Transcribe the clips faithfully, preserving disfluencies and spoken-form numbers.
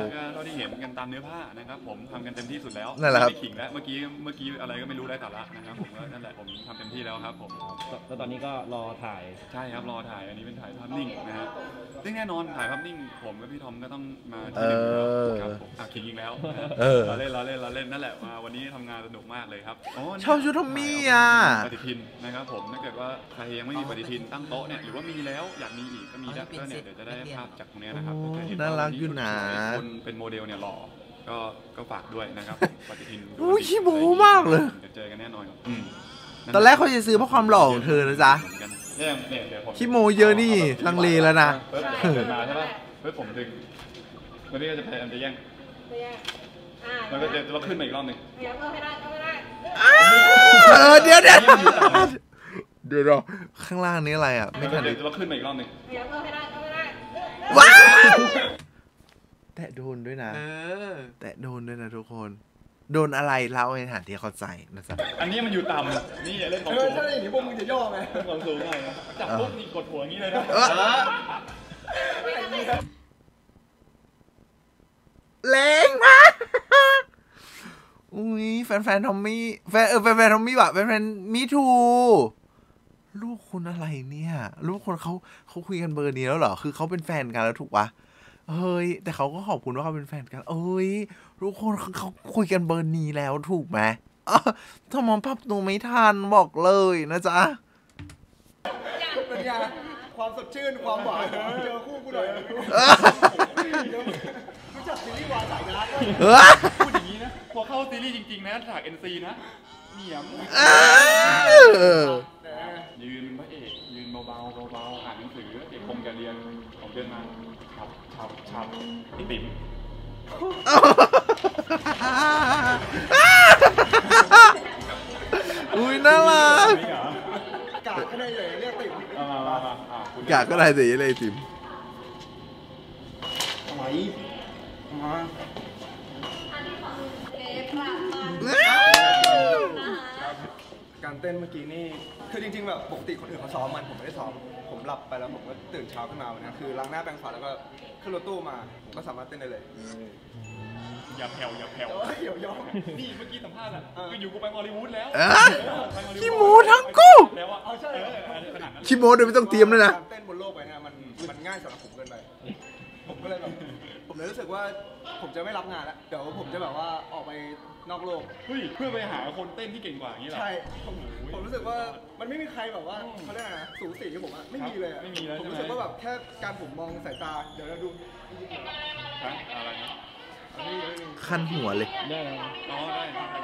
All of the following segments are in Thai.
เท่าที่เห็นกันตามเนื้อผ้านะครับผมทำกันเต็มที่สุดแล้วนั่นแหละครับไม่ขิงแล้วเมื่อกี้เมื่อกี้อะไรก็ไม่รู้ได้สาระนะครับผมก็นั่นแหละผมทำเต็มที่แล้วครับผมแล้วตอนนี้ก็รอถ่ายใช่ครับรอถ่ายอันนี้เป็นถ่ายภาพนิ่งนะฮะซึ่งแน่นอนถ่ายภาพนิ่งผมกับพี่ทอมก็ต้องมาที่หนึ่งอยู่แล้วครับผมอ่ะขิงอีกแล้วเออเราเล่นเราเล่นเราเล่นนั่นแหละมาวันนี้ทำงานสนุกมากเลยครับชอบชุดทอมมี่อ่ะปฏิทินนะครับผมถ้าเกิดว่าใครยังไม่มีปฏิทินตั้งโต๊ะเนี่ยหรือว่ามีแล้วอยากมีอีกก็มีได้ก็เนี่ยเดี๋ยวจะได้ภาพจากตรงนี้นะครับโอ้ถ้เกิดเห็น่ารักอยู่นะคนเป็นโมเดลเนี่ยหล่อก็ก็ฝากด้วยนะครับปฏิทินอุ้ยขี้โม้มากเลยเดี๋ยวเจอกันแน่นอนครับอืมตอนแรกเขาจะซื้อเพราะความหล่อของเธอนะจ๊ะเหมือนกันเนี่ยเนี่ยเดี๋ยวผมขี้โมเยอะนี่ลังเลแล้วนะเพิ่มเดินมาใช่ป่ะเพิ่มผมดึงวันนี้ก็จะพยายามจะแย่งแล้วก็จะเราขึ้นมาอีกรอบหนึ่งเออเดี๋ยวเดี๋ยวเดี๋ยวรอข้างล่างนี้อะไรอ่ะ ไม่แล้วก็ทันจะได้เราขึ้นมาอีกรอบหนึ่งว้าวแตะโดนด้วยนะเออแตะโดนด้วยนะทุกคน โดนอะไรเล่าในฐานที่เข้าใจนะจ๊ะอันนี้มันอยู่ต่ำนี่เล่นของเอสูอง ถ้าอย่างนี้พวกมึงจะย่อไหมเล่นของสูงไงจับปุ๊บนี่กดหัวอย่างนี้เลยนะแรงมาก อุ้ยแฟนๆทอมมี่แฟนเออแฟนๆทอมมี่ว่ะแฟนๆมีทูลูกคุณอะไรเนี่ย ลูกคนเขาเขาคุยกันเบอร์นี้แล้วเหรอ คือเขาเป็นแฟนกันแล้วถูกปะเฮ้ยแต่เขาก็ขอบคุณว่าเขาเป็นแฟนกันเอ้ยลูกคนเขาคุยกันเบอร์นี้แล้วถูกไหมอ่ะถ้ามองภาพตัวไม่ทันบอกเลยนะจ๊ะเป็นไงความสดชื่นความหวานเจอคู่กูหน่อยรู้จักซีรีส์วายสายน้ำเออพูดอย่างนี้นะพอเข้าซีรีส์จริงๆนะฉาก เอ็น ซี นะเหนียมเออยืนพระเอกยืนเบาๆเบาๆอ่านหนังสือเด็กคงจะเรียนของเดินมาฉับฉับฉับไอติ๋มอุ้ยน่ารักไม่เหรอกาดก็ได้เลยเรียกติ๋มเอามามามาอ่ะคุณกะก็ได้สิเลยติมทำไมมา การเต้นเมื่อกี้นี่คือจริงๆแบบปกติคนอื่นเขาซ้อมมันผมไม่ได้ซ้อมผมหลับไปแล้วผมก็ตื่นเช้าขึ้นมาวันนี้คือล้างหน้าแปรงฟันแล้วก็ขึ้นรถตู้มาผมก็สามารถเต้นได้เลยอย่าแผ่วอย่าแผ่วเดี๋ยวยอมนี่เมื่อกี้สัมภาษณ์อ่ะคืออยู่กูไปฮอลลีวูดแล้วเออขี้โม้ทั้งคู่แล้วอ่ะเอาใช่เออขนาดนั้นขี้โม้โดยไม่ต้องเตรียมเลยนะการเต้นบนโลกไปเนี่ยมันมันง่ายสำหรับผมเกินไปผมก็เลยแบบผมเลยรู้สึกว่าผมจะไม่รับงานแล้วเดี๋ยวผมจะแบบว่าออกไปนอกโลกเฮ้ยเพื่อไปหาคนเต้นที่เก่งกว่าอย่างนี้เหรอใช่ผมผมรู้สึกว่ามันไม่มีใครแบบว่าเขาเรียกอะไรนะสูสีกับผมอะไม่มีเลยอะไม่มีเลยผมใช่ไหมรู้สึกว่าแบบแค่การผมมองสายตาเดี๋ยวเราดูฮะอะไรนะอันนี้ไม่มีคันหัวเลยได้แล้วอ๋อได้ได้ได้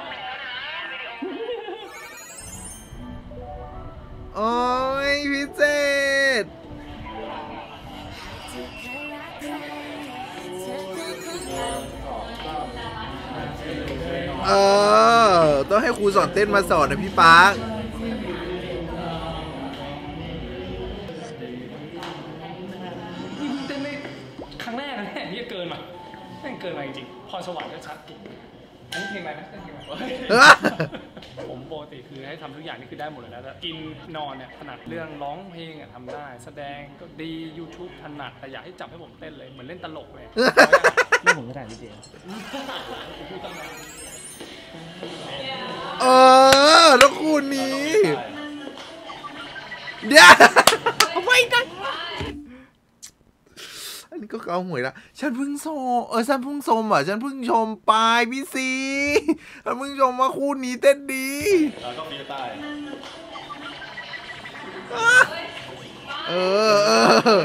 โอ้ยพี่เจษเออ ต้องให้ครูสอนเต้นมาสอนนะพี่ปาร์คเต้นได้ครั้งแรกนะเนี่ยนี่เกินมาแม่งเกินมาจริงๆพรสวรรค์ก็ชัดจริงอันนี้เพลงอะไรนะเต้นเพลงอะไรเออผมปกติคือให้ทำทุกอย่างนี่คือได้หมดเลยนะแล้วกินนอนเนี่ยถนัดเรื่องร้องเพลงอ่ะทำได้ แสดงก็ดี YouTube ถนัดแต่อยากให้จับให้ผมเต้นเลยเหมือนเล่นตลกเลยนี่ผมก็ถ่ายพี่เจเออ แล้วคูนี้ เดี๋ยวไม่ได้อันนี้ก็เกาหวยละฉันเพิ่งชมเออฉันเพิ่งชมอ่ะฉันเพิ่งชมปลายพี่ซีฉันเพิ่งชมว่าคู่นี้เต้นดีแล้วก็ฟรีสไตล์เออเออ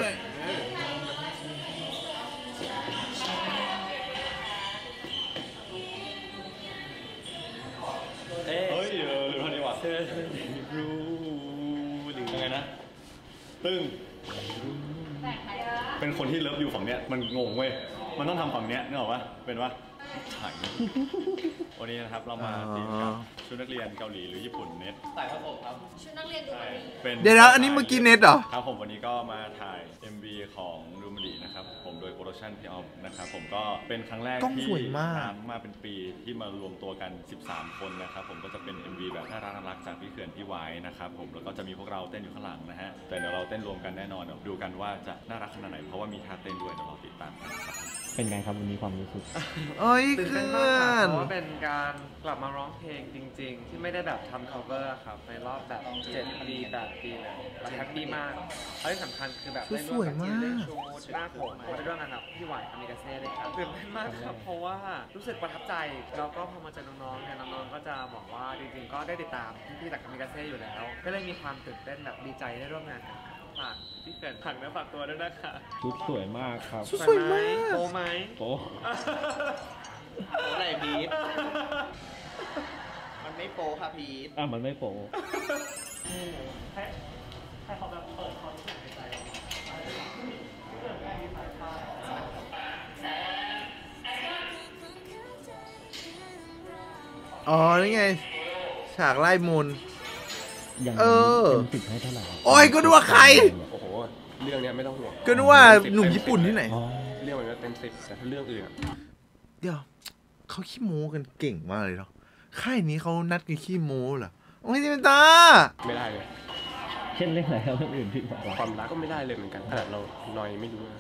เฮ้ยเออรู้นี่หว่ารู้หรือยังไงนะตึ้งเป็นคนที่เลิฟอยู่ฝั่งเนี้ยมันงงเว้ยมันต้องทำฝั่งเนี้ยนึกออกปะเป็นปะใช่วันนี้นะครับเรามาตีกับชุดนักเรียนเกาหลีหรือญี่ปุ่นเน็ตใส่ครับผมครับชุดนักเรียนดูใช่มันมีเป็นเดี๋ยวนะอันนี้เมื่อกี้เน็ตเหรอครับผมวันนี้ก็มาถ่าย เอ็ม วี ของรูมดีนะครับผมโดยโปรดักชั่นพี่ออฟนะครับผมก็เป็นครั้งแรกกล้องที่สวยมากนานมาเป็นปีที่มารวมตัวกันสิบสามคนนะครับผมก็จะเป็น เอ็ม วี แบบน่ารักน่ารักจากพี่เขื่อนพี่ไว้นะครับผมแล้วก็จะมีพวกเราเต้นอยู่ข้างหลังนะฮะแต่เดี๋ยวเราเต้นรวมกันแน่นอนเดี๋ยวดูกันว่าจะน่ารักขนาดไหนเพราะว่ามีท่าเต้นด้วยเดี๋ยวเราติดตามกันครับเป็นไงครับวันนี้ความรู้สึกเอ้ยตื่นเพื่เต้นอมากค่ะนเพราะว่าเป็นการกลับมาร้องเพลงจริง ๆ ที่ไม่ได้แบบทำ cover ครับในรอบแบบเจ็ดปีแปดปีเลยเราแฮปปี้มากและที่สำคัญคือแบบได้ร่วมกับทีมเล่นชูหน้าผมมาได้ร่วมงานกับพี่หวายอามิกาเซ่ด้วยครับตื่นเต้นมากครับเพราะว่ารู้สึกประทับใจแล้วก็พอมาเจอน้องๆเนี่ยน้องๆก็จะบอกว่าจริงๆก็ได้ติดตามพี่ๆจากอามิกาเซ่อยู่แล้ว ก็เลยมีความตื่นเต้นแบบดีใจได้ร่วมงานกันฝากพี่เกิดผักเนื้อฝากตัวด้วยนะคะชุดสวยมากครับสวยมากโปไหมโป๊ะโป๊ะอะไรพีทมันไม่โป๊ค่ะพีทอ่ะมันไม่โป๊ะให้ให้เขาแบบเปิดความรู้สึกในใจออกมาอ๋อ นี่ไง ฉากไล่มนต์อย่างเอนี้อเต็มสิบให้เท่าไหร่โอ้ยก็นึกว่าใครโอ้โห เรื่องเนี้ยไม่ต้องห่วงก็นึกว่าหนุ่มญี่ปุ่นที่ไหนอ๋อเรื่องมันก็เต็มสิบแต่ถ้าเรื่องอื่นอะเดี๋ยวเขาขี้โม้กันเก่งมากเลยเนาะค่ายนี้เขานัดกันขี้โม้เหรอโอ้ยจิมตาไม่ได้เลยเช่นเรื่องอะไรครับเรื่องอื่นที่บอกว่าความรักก็ไม่ได้เลยเหมือนกันขนาดเรานอยไม่รู้นะ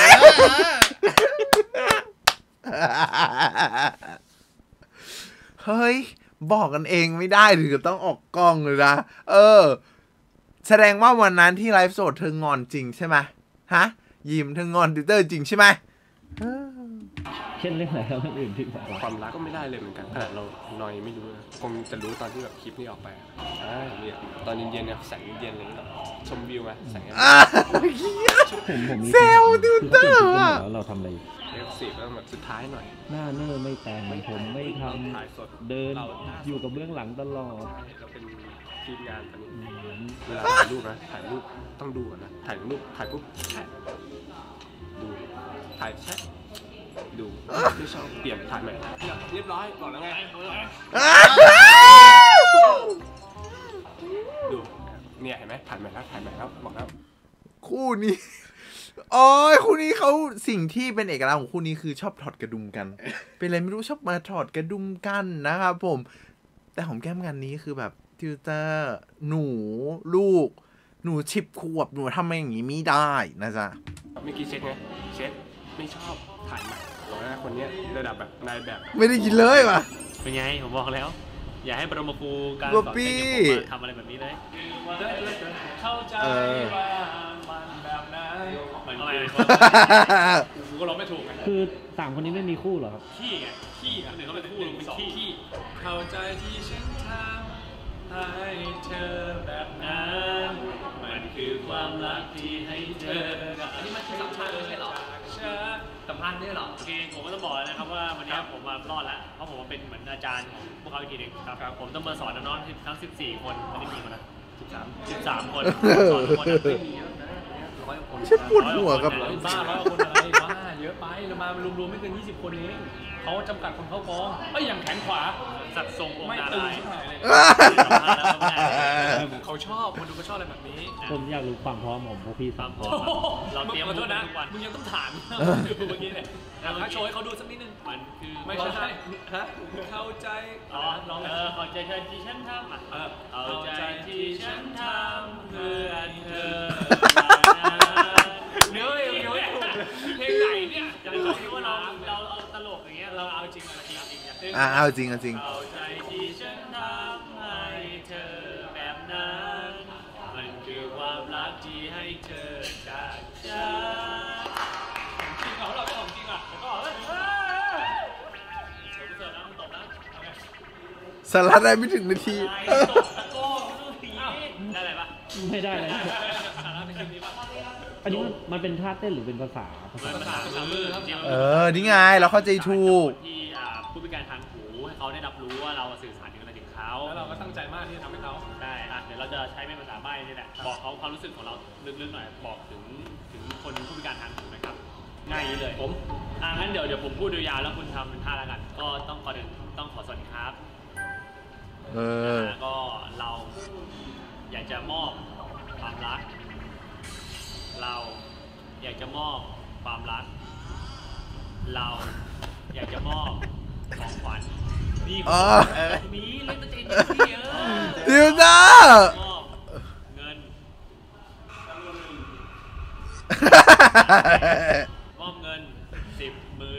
เฮ้ย บอกกันเองไม่ได้ถึงกับต้องออกกล้องเลยนะ เออ แสดงว่าวันนั้นที่ไลฟ์สดเธองอนจริงใช่ไหมฮะ ยิ้มเธองอนติวเตอร์จริงใช่ไหมเช่นเรื่องอะไรครับเรื่องอื่นที่บอกว่าความรักก็ไม่ได้เลยเหมือนกันขนาดเรานอยไม่รู้นะคงจะรู้ตอนที่แบบคลิปนี้ออกไปอะอ่าเนี่ยตอนเย็นๆเนี่ยแสงเย็นๆอะไรอย่างเงี้ยชมวิวไหมแสงอ่ะผมผมมีเซลล์ติวเตอร์คืออะเขาเปลี่ยนชุดกันหมดแล้วเราทำอะไรเอฟซีก็แบบสุดท้ายหน่อยหน้าเนอร์ไม่แต่งผมไม่ทถ่ายสดำเดินอยู่กับเบื้องหลังตลอดเราเป็นทีมงานตอนนี้อืมเวลาถ่ายรูปนะถ่ายรูปต้องดูก่อนนะถ่ายรูปถ่ายปุ๊บแชะดูถ่ายแชะดูไม่ชอบเปลี่ยนถ่ายใหม่เรียบร้อยบอกแล้วไงดูเนี่ยเห็นไหมถ่ายใหม่แล้วถ่ายใหม่แล้วบอกแล้วคู่นี้โอ้ยคู่นี้เขาสิ่งที่เป็นเอกลักษณ์ของคู่นี้คือชอบถอดกระดุมกัน เป็นอะไรไม่รู้ชอบมาถอดกระดุมกันนะครับผม แต่ของแก้มงานนี้คือแบบติวเตอร์หนูลูก หนูชิบขวบหนูทำอย่างนี้ไม่ได้นะจ๊ะเมื่อกี้เช็คไงเช็คไม่ชอบถ่ายใหม่บอกว่าคนเนี้ยระดับแบบนายแบบไม่ได้กินเลยว่ะเป็นไง ผมบอกแล้ว อย่าให้ปรมาครูการบ๊สออบ นบี้เต้นอย่างผมมาทำอะไรแบบนี้เลยเข้าใจเออว่ามันแบบนั้นมันอะไรกูก็ร้องไม่ถูกไงคือสามคนนี้ไม่มีคู่เหรอครับขี้ไงขี้อ่ะหนึ่งเขาเป็นคู่ลงเป็นขี้ขี้เข้าใจที่ฉันทำให้เธอแบบนั้นมันคือความรักที่ให้เธออันนี้มันคือสัมพันธ์ไม่ใช่หรอสัมพันธ์ด้วยหรอโอเคผมก็ต้องบอกนะครับว่าวันนี้ผมมารอดแล้วเพราะผมมาเป็นเหมือนอาจารย์ของพวกเขาอีกทีหนึ่งครับผมต้องมาสอนน้องๆทั้งสิบสี่คนไม่ได้มีคนนะสิบสาม สิบสามคนสอนทุกคนไม่มีเยอะนะร้อยคนฉันปวดหัวกับบ้าร้อยคนอะไรบ้าเยอะไปเรามารวมๆไม่เกินยี่สิบคนเองเขาจำกัดคนเข้ากองเอ้ยอย่างแขนขวาสัดทรงองค์ดารายเขาชอบคนดูเขาชอบอะไรแบบนี้ผมอยากรู้ความพร้อมของพวกพี่ตาสาม มพคอน เราเตรียมขอโทษนะทุกวันมึงยังต้องถามเมื่อกี้เนี่ยแล้วโชว์ให้เขาดูสักนิดนึงมันคือไม่ใช่ฮะเข้าใจอ๋อลองเออเข้าใจที่ฉันทำอ่ะเข้าใจที่ฉันทำเพื่อเธอเนื้อเนื้อเพลงไหนเนี่ยอย่างที่ว่าเราเราเอาตลกอย่างเงี้ยเราเอาจริงอะไรจริงจริงอ่ะเอาจริงเอาจริงเข้าใจที่ฉันทำให้เธอแบบนั้นมันคือความรักที่ให้เธอจากฉันของจริงเหรอเราเป็นของจริงอ่ะแล้วก็เฮ้ยเฮ้ยเดี๋ยวกูเสิร์ฟนะมึงตบนะสาระได้ไม่ถึงนาทีตบตะโก้ได้อะไรปะไม่ได้เลยสาระเป็นคลิปนี้ปะอันนี้มันมันเป็นท่าเต้นหรือเป็นภาษาภาษาภาษาภาษามือครับเออ นี่ไง เราเข้าใจถูกที่ผู้พิการทางหูให้เขาได้รับรู้ว่าเราสื่อสารถึงอะไรถึงเขาแล้วเราก็ตั้งใจมากที่จะทำให้เขาได้อ่ะเดี๋ยวเราจะใช้เป็นภาษาใบ้นี่แหละบอกเขาความรู้สึกของเราลึกๆหน่อยบอกถึงถึงคนผู้พิการทางหูนะครับง่ายเลยผมอ่ะงั้นเดี๋ยวเดี๋ยวผมพูดยาวๆแล้วคุณทำเป็นท่าแล้วกันก็ต้องขอถึงต้องขอสวัสดีครับเออแล้วก็เราอยากจะมอบความรัก เราอยากจะมอบความรัก เราอยากจะมอบของขวัญนี่อ๋อมีเล่นตัวเองที่เยอะติวเตอร์มอบเงินมอบเงินสิบหมื่น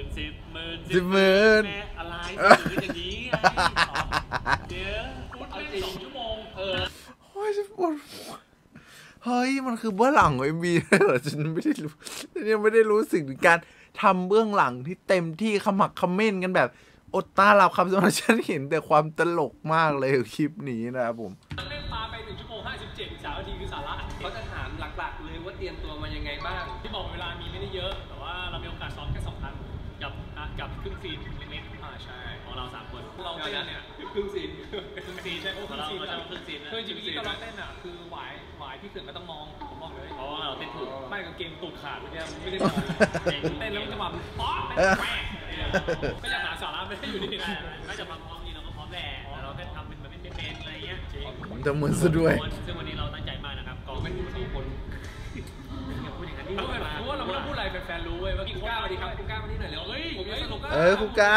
สิบหมื่นอะไรสิบหมื่นอย่างนี้ไงเดี๋ยวพูดไม่สองชั่วโมงเออโอ้ยฉันปวดหัวเฮ้ยมันคือเบื้องหลังของเอ็มวีเหรอฉันไม่ได้รู้ฉันยังไม่ได้รู้สึกถึงการทำเบื้องหลังที่เต็มที่ขมักเขม้นกันแบบอดตาหลับคำสำหรับฉันเห็นแต่ความตลกมากเลยคลิปนี้นะครับผมเล่นปลาไปหนึ่งชั่วโมงห้าสิบเจ็ดสามนาทีคือสาระเขาจะถามหลักๆเลยว่าเตรียมตัวมายังไงบ้างที่บอกเวลามีไม่ได้เยอะแต่ว่าเรามีโอกาสซ้อมแค่สองครั้งกับกับครึ่งซีนเล็กๆอ่าใช่ของเราสามคนเราเต้นเนี่ยครึ่งซีนครึ่งซีนใช่ครึ่งซีนเราครึ่งซีนคือจริงๆตอนเราเต้นอ่ะคือหวายหวายพี่เขื่อนก็ต้องมองผมบอกเลยเพราะว่าเราเต้นถูกไม่กางเกงตูดขาดเมื่อกี้ไม่ได้มองเต้นแล้วมันจะมาป๊อกแม่ก็อยากหาสาระไม่ได้อยู่นี่ไม่จะมาพร้อมนี่เราก็พร้อมแหละเราแค่ทำเป็นแบบเป็นเมนอะไรเงี้ยจริงจะเหมือนซะด้วยซึ่งวันนี้เราตั้งใจมากนะครับกองไม่อยู่สองคนอย่าพูดอย่างนั้นดิเพราะว่าเราไม่ต้องพูดอะไรแฟนๆรู้เว้ยว่าคุณก้าสวัสดีครับคุณก้ามาที่ไหนแล้วเฮ้ยผมยังสนุกเออคุก้า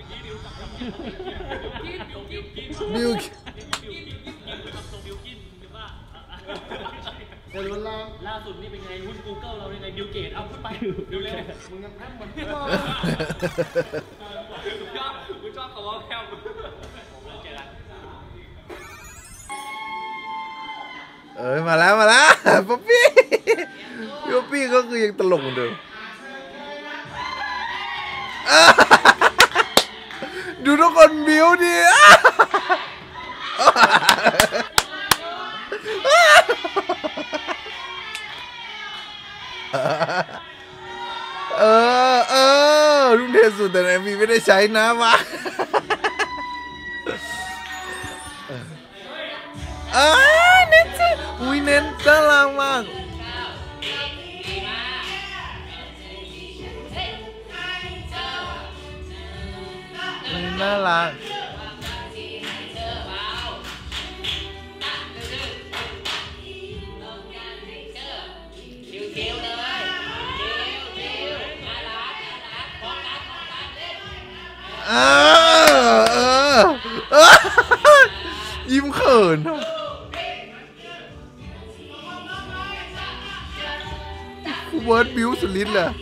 บิวล่าสุดนี่เป็นไงหุ้น Google เราเป็นไงบิลเกตเอาขึ้นไปดูเร็วมึงยังแพ้เหมือนพี่ชอบกูชอบคำว่าแพ้ผมเจอกันเอ้ยมาแล้วมาแล้วป๊อปปี้ป๊อปปี้ก็คือยังตลกเหมือนเดิมดูทุกคนบิวดิเออเออรุ่นเทสุดแต่ไหนมีไม่ได้ใช้นะวะเอ้ยเน้นสิอุ้ยเน้นน่ารักมากน่ารักเออเออยิ้มเขินคูเวิร์ดบิวสุดฤทธิ์เลย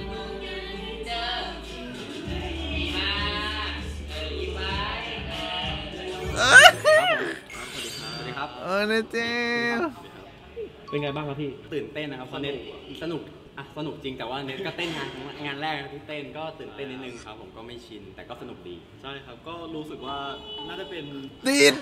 เออเนเจเป็นไงบ้างครับพี่ตื่นเต้นนะครับเน็ตสนุกอ่ะสนุกจริงแต่ว่าเน็ตก็เต้นงานงานแรกที่เต้นก็ตื่นเต้นนิดนึงครับผมก็ไม่ชินแต่ก็สนุกดีใช่ครับก็รู้สึกว่าน่าจะเป็นติด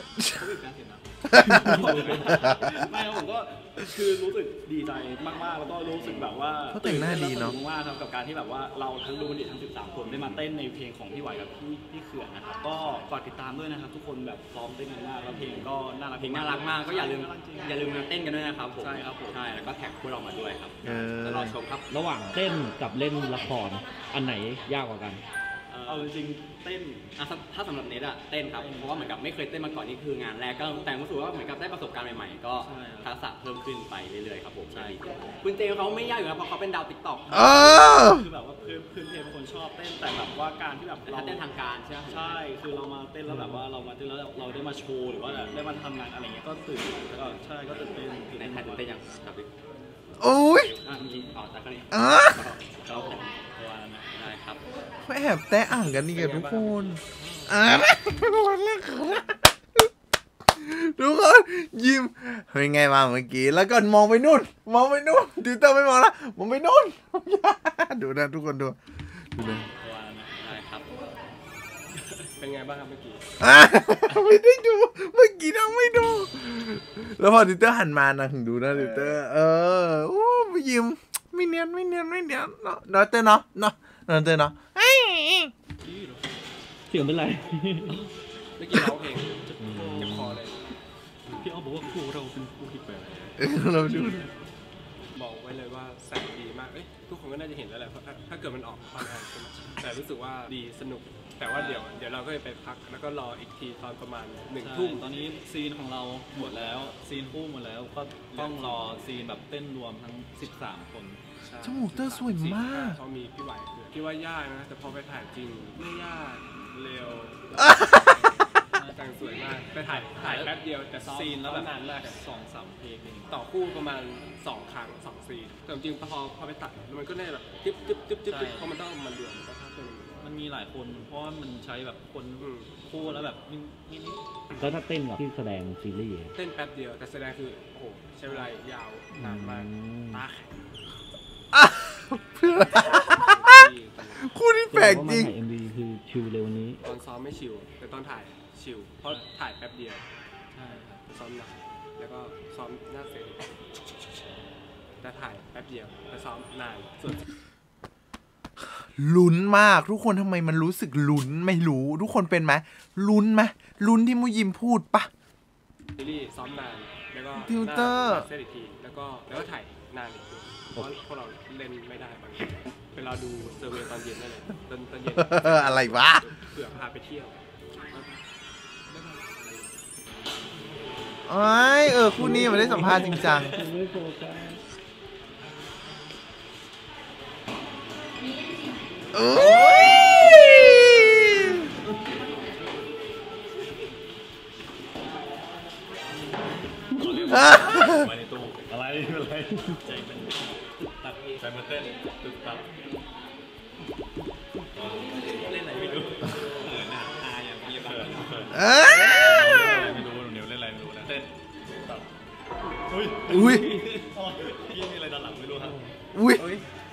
ไม่ครับผมก็คือรู้สึกดีใจมากๆแล้วก็รู้สึกแบบว่าเขาแต่งหน้าดีเนาะมากครับกับการที่แบบว่าเราทั้งดูมันดีทั้งสิบสามคนได้มาเต้นในเพลงของพี่ไหวกับพี่พี่เขื่อนนะครับก็ฝากติดตามด้วยนะครับทุกคนแบบซ้อมเต้นกันมากแล้วเพลงก็น่ารักเพลงน่ารักมากก็อย่าลืมอย่าลืมมาเต้นกันด้วยนะครับผมใช่ครับผมใช่แล้วก็แท็กพวกเรามาด้วยครับจะรอชมครับระหว่างเต้นกับเล่นละครอันไหนยากกว่ากันเอาจริงๆเต้นถ้าสำหรับเน็ตอะเต้นครับเพราะว่าเหมือนกับไม่เคยเต้นมาก่อนนี่คืองานแรกก็แต่รู้สึกว่าเหมือนกับได้ประสบการณ์ใหม่ๆก็ทักษะเพิ่มขึ้นไปเรื่อยๆครับผมใช่คุณเจเขาไม่ยากอยู่แล้วเพราะเขาเป็นดาวติ๊กต็อกคือแบบว่าเพื่อนเพื่อนเพลงเป็นคนชอบเต้นแต่แบบว่าการที่แบบเราเต้นทางการใช่ไหมใช่คือเรามาเต้นแล้วแบบว่าเรามาเต้นแล้วเราได้มาโชว์หรือว่าได้มาทำงานอะไรเงี้ยก็ตื่นแล้วก็ใช่ก็ตื่นเต้นในถ่ายตื่นเต้นอย่างครับโอ้ยอ่ะจริงๆอ๋อแต่ก็นี่อ่ะเราแต่ตัวนั้นได้ครับไม่แอบแตะอ่างกันนี่กันทุกคนอ่ะทุกคนยิ้มเป็นไงมาเมื่อกี้แล้วก็มองไปนู่นมองไปนู่นดิวเตอร์ไม่มองละมองไปนู่นดูนะทุกคนดูดูนะได้ครับเป็นไงบ้างครับเมื่อกี้ไม่ได้ดูเมื่อกี้นั่งไม่ดูแล้วพอดิวเตอร์หันมานะถึงดูนะดิวเตอร์เออโอ้ยิ้มไม่เนียนไม่เนียนไม่เนียนเนาะเนาะเต้เนาะเนาะเนาะเต้เนาะเสียงเป็นไรเมื่อกี้ร้องเพลงเจ็บคอเลยพี่อ้อบอกว่าคู่เราเป็นคู่ที่แปลกเราดูบอกไว้เลยว่าแสงดีมากเอ้ยทุกคนก็น่าจะเห็นแล้วแหละเพราะถ้าเกิดมันออกตอนนั้นแต่รู้สึกว่าดีสนุกแต่ว่าเดี๋ยวเดี๋ยวเราก็ไปพักแล้วก็รออีกทีตอนประมาณหนึ่งทุ่มตอนนี้ซีนของเราหมดแล้วซีนคู่หมดแล้วก็ต้องรอซีนแบบเต้นรวมทั้งสิบสามคนจมูกเตอร์สวยมากเขามีพี่ไหวคือคิดว่ายากนะแต่พอไปถ่ายจริงไม่ยากเร็วแต่งสวยมากไปถ่ายถ่ายแป๊บเดียวแต่ซีนแล้วแบบนานมากสองสามเพลงต่อคู่ประมาณสองครั้งสองซีนแต่จริงพอพอไปตัดมันก็ได้แบบจิ๊บจิ๊บจิ๊บจิ๊บเพราะมันต้องมันเดือดก็ถ้าเป็นมันมีหลายคนเพราะว่ามันใช้แบบคนคู่แล้วแบบนี่นี่แล้วถ้าเต้นกับที่แสดงซีรีส์เต้นแป๊บเดียวแต่แสดงคือโอ้โหใช้เวลายาวนานมากตาแข็งคู่นี้แปลกจริงถ่ายเอ็มวีคือชิลเร็วนี้ตอนซ้อมไม่ชิลแต่ตอนถ่ายชิลเพราะถ่ายแป๊บเดียวใช่ครับซ้อมหนักแล้วก็ซ้อมหน้าเสร็จแต่ถ่ายแป๊บเดียวแต่ซ้อมนานส่วนลุ้นมากทุกคนทำไมมันรู้สึกลุ้นไม่รู้ทุกคนเป็นไหมลุ้นไหมลุ้นที่มุยิมพูดปะซีรีส์ซ้อมนานแล้วก็ติวเตอร์หน้าเสร็จอีกทีแล้วก็แล้วก็ถ่ายนานอีกทีเพราะพวกเราเล่นไม่ได้บางทีเวลาดูเซอร์เวย์ตอนเย็นนั่นแหละตอนตอนเย็นอะไรวะเผื่อพาไปเที่ยวเอ้ยเออคู่นี้มาได้สัมภาษณ์จริงจังโอ้ยไว้ในตู้อะไรอะไรใจมันตัดใจมันเต้นตึกตับเล่นอะไรไม่รู้หน้าตาอย่างนี้แบบเอ้ยไม่รู้หนูเล่นอะไรไม่รู้นะเต้นตับอุ้ยอุ้ยพี่มีอะไรด้านหลังไม่รู้ครับอุ้ย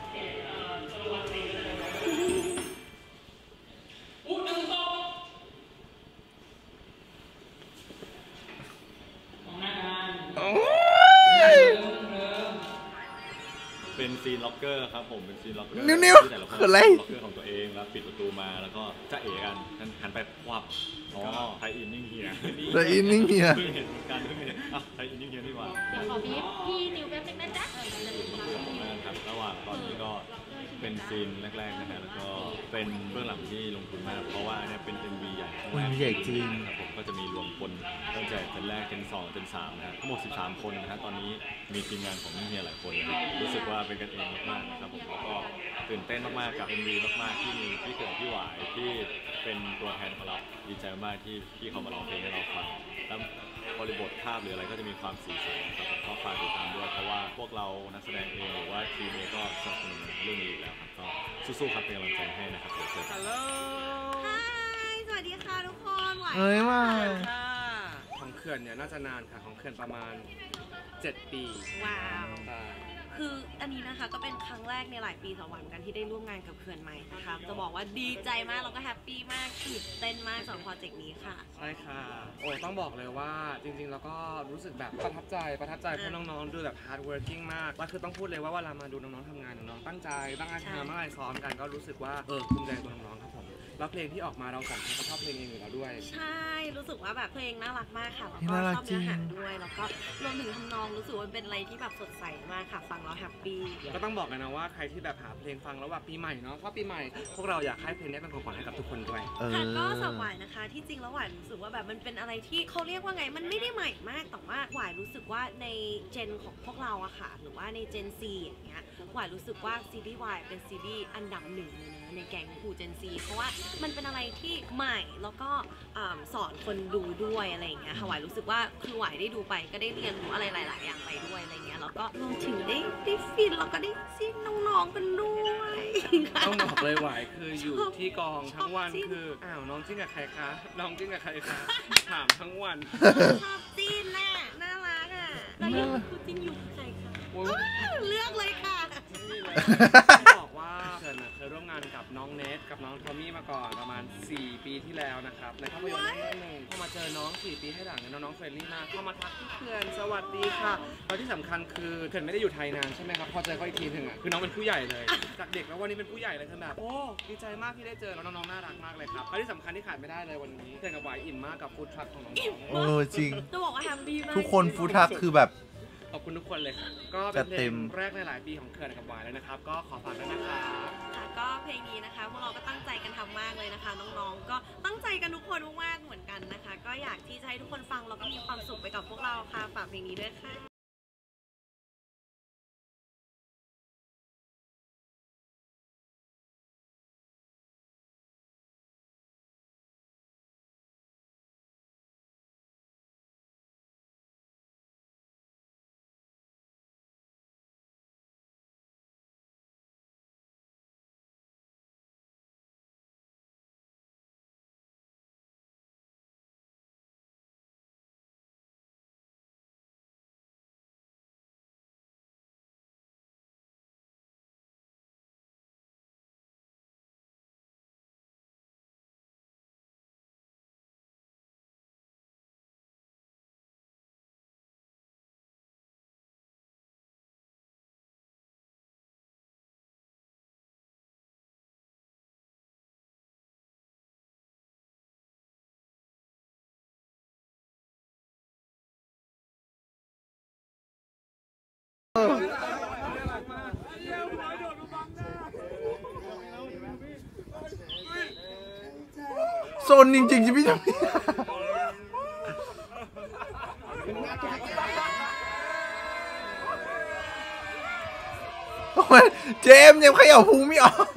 เป็นซีนล็อกเกอร์ครับผมเป็นซีนล็อกเกอร์นิ้วๆที่แต่ละคนเกิดอะไรล็อกเกอร์ของตัวเองแล้วปิดประตูมาแล้วก็จะเอ๋กันหันไปควับอ๋อไทยอินนิ่งเฮียไทยอินนิ่งเฮียเพิ่งเห็นเหมือนกันเพิ่งเห็นอ่ะไทยอินนิ่งเฮียนี่หว่าเดี๋ยวขอบีบพี่นิวแป๊บนึงนะจ๊ะนะครับระหว่างตอนนี้ก็เป็นซีนแรกๆนะฮะแล้วก็เป็นเบื้องหลังที่ลงทุนมากเพราะว่าเนี่ยเป็น เอ็ม วี ใหญ่ครั้งแรกใหญ่จริงนะครับผมก็จะมีรวมคนตั้งแต่เจนแรกเจนสองเจนสามนะฮะทั้งหมดสิบสามคนนะฮะตอนนี้มีทีมงานของนิ่งเฮียหลายคนนะรู้สึกว่าเป็นกันเองมากๆนะครับผมแล้วก็ตื่นเต้นมากๆกับ เอ็ม วี มากๆที่มีพี่เกิดพี่หวายที่เป็นตัวแทนของเราดีใจมากที่พี่เขามาร้องเพลงให้เราฟังแล้วบริบทภาพหรืออะไรก็จะมีความสีสันนะครับผมก็ฝากติดตามด้วยเพราะว่าพวกเรานักแสดงเองหรือว่าทีมเองก็สนับสนุนเรื่องนี้อยู่แล้วครับก็สู้ๆครับเป็นกำลังใจให้นะครับเดี๋ยวเจอกันฮัลโหลฮายสวัสดีค่ะทุกคนไหวเอ้ยว่าค่ะของเขื่อนเนี่ยน่าจะนานค่ะของเขื่อนประมาณเจ็ดปีว้าวใช่คืออันนี้นะคะก็เป็นครั้งแรกในหลายปีสองวันกันที่ได้ร่วมงานกับเขื่อนใหม่นะคะจะบอกว่าดีใจมากแล้วก็แฮปปี้มากตื่นเต้นมากสำหรับโปรเจกต์นี้ค่ะใช่ค่ะโอ้ต้องบอกเลยว่าจริงๆแล้วก็รู้สึกแบบประทับใจประทับใจเพราะน้องๆดูแบบ hard working มากแล้วคือต้องพูดเลยว่าเวลามาดูน้องๆทำงานน้องๆตั้งใจตั้งใจทำตั้งใจซ้อมกันก็รู้สึกว่าเออภูมิใจตัวน้องๆครับผมแล้วเพลงที่ออกมาเราสองคนก็ชอบเพลงเองอยู่แล้วด้วยใช่รู้สึกว่าแบบเพลงน่ารักมากค่ะแล้วเพลงก็น่ารักชอบเนื้อหาจริงด้วยแล้วก็รวมถึงทำนองรู้สึกว่าเป็นอะไรที่แบบสดใสมากค่ะฟังแล้วแฮปปี้ก็ต้องบอกกันนะว่าใครที่แบบหาเพลงฟังแล้วแบบปีใหม่เนาะเพราะปีใหม่พวกเราอยากให้เพลงนี้เป็นของขวัญให้กับทุกคนด้วยเออค่ะก็สำหรับหวายนะคะ ที่จริงแล้วหวายรู้สึกว่าแบบมันเป็นอะไรที่เขาเรียกว่าไงมันไม่ได้ใหม่มากแต่ว่าหวายรู้สึกว่าในเจนของพวกเราอะค่ะหรือว่าในเจนซีอย่างเงี้ยหวายรู้สึกว่าซีรีส์วายเป็นซีรีส์อันดับหนึ่งเลยนะในแก๊งกูเจนซีเพราะว่ามันเป็นอะไรที่ใหม่แล้วก็อ่าสอนคนดูด้วยอะไรอย่างเงี้ยค่ะหวายรู้สึกว่าคือหวายได้ดูไปก็ได้เรียนรู้อะไรหลาย ๆ อย่างไปด้วยอะไรเงี้ยแล้วก็รวมถึงได้ได้ฟินแล้วก็ได้ซีนน้องๆกันด้วยต้องบอกเลยหวายคืออยู่ที่กองทั้งวันชอบจิ้นคืออ้าวน้องจิ้นกับใครคะน้องจิ้นกับใครคะถามทั้งวันชอบจีนน่ะน่ารักอ่ะแล้วยังคู่จิ้นอยู่กับใครคะโอ้ยเลือกเลยค่ะนี่เลยต้องบอกว่าเขื่อนน่ะเคยร่วมงานกับน้องเนทกับน้องทอมมี่มาก่อนประมาณสี่ปีที่แล้วนะครับในภาพยนตร์เรื่องหนึ่งพอมาเจอน้องสี่ปีให้หลังเนี่ยน้องๆเฟรนลี่มากเข้ามาทักที่เขื่อนสวัสดีค่ะแล้วที่สำคัญคือเขื่อนไม่ได้อยู่ไทยนานใช่ไหมครับพอเจอเขาอีกทีหนึ่งอ่ะคือน้องเป็นผู้ใหญ่เลยจากเด็กแล้ววันนี้เป็นผู้ใหญ่เลยคือแบบโอ้ดีใจมากที่ได้เจอแล้วน้องๆน่ารักมากเลยครับและที่สำคัญที่ขาดไม่ได้เลยวันนี้เขื่อนกับหวายอินมากกับฟู้ดทรัคของน้องเออจริงจะบอกว่าแฮปปี้มากทุกคนฟูดทักคือแบบๆขอบคุณทุกคนเลยครับก็เป็นจัดเพเต็ลงมแรกในหลายปีของเขื่อนกับหวายแล้วนะครับก็ขอฝากด้วยนะครับค่ะก็เพลงนี้นะคะพวกเราก็ตั้งใจกันทำมากเลยนะคะ น้องๆ ก็ตั้งใจกันทุกคนมากๆเหมือนกันนะคะ ก็อยากที่จะให้ทุกคนฟังแล้วก็มีความสุขไปกับพวกเราค่ะฝากเพลงนี้ด้วยค่ะนจริงๆใช่ไหมจ๊ะเจมส์ยังเขย่าพุงไม่ออก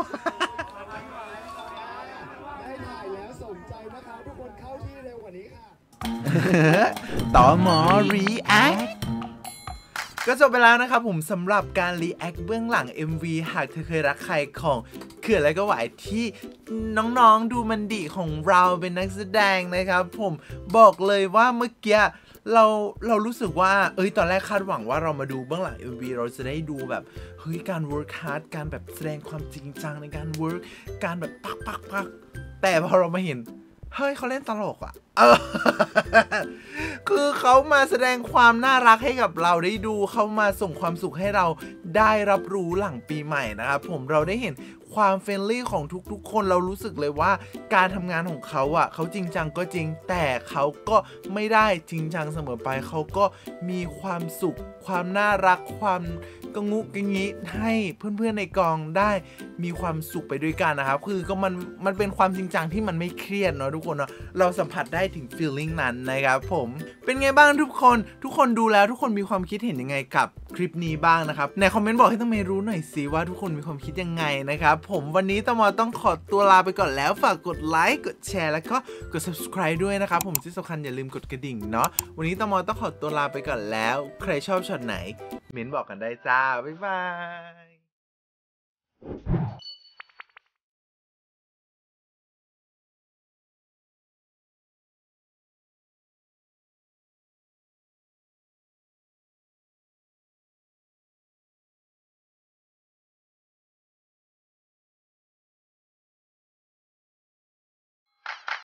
ได้ถ่ายแล้วสนใจนะคะทุกคนเข้าที่เร็วกว่านี้ค่ะต่อหมอ React ก็จบไปแล้วนะครับผมสำหรับการ React เบื้องหลัง เอ็ม วี หากเธอเคยรักใครของเขื่อนและก็หวายที่น้องๆดูมันดีของเราเป็นนักแสดงนะครับผมบอกเลยว่าเมื่อกี้เราเรารู้สึกว่าเอ้ยตอนแรกคาดหวังว่าเรามาดูเบื้องหลัง เอ็ม วี เราจะได้ดูแบบเฮ้ยการ work hard การแบบแสดงความจริงจังในการ work การแบบปักปักปักแต่พอเรามาเห็นเฮ้ยเขาเล่นตลกอ่ะเออ คือเขามาแสดงความน่ารักให้กับเราได้ดูเขามาส่งความสุขให้เราได้รับรู้หลังปีใหม่นะครับผมเราได้เห็นความเฟรนลี่ของทุกๆคนเรารู้สึกเลยว่าการทำงานของเขาอ่ะเขาจริงจังก็จริงแต่เขาก็ไม่ได้จริงจังเสมอไปเขาก็มีความสุขความน่ารักความกงุกงิให้เพื่อนๆในกองได้มีความสุขไปด้วยกันนะครับคือก็มันมันเป็นความจริงจังที่มันไม่เครียดเนาะทุกคนเนาะเราสัมผัสได้ถึง feeling นั้นนะครับผมเป็นไงบ้างทุกคนทุกคนดูแล้วทุกคนมีความคิดเห็นยังไงกับคลิปนี้บ้างนะครับในคอมเมนต์บอกให้ต้องเมย์รู้หน่อยสิว่าทุกคนมีความคิดยังไงนะครับผมวันนี้ตมต้องขอตัวลาไปก่อนแล้วฝากกดไลค์กดแชร์แล้วก็กด subscribe ด้วยนะครับผมที่สำคัญอย่าลืมกดกระดิ่งเนาะวันนี้ตมต้องขอตัวลาไปก่อนแล้วใครชอบช็อตไหนเม้นบอกกันได้จ้าบ๊ายบาย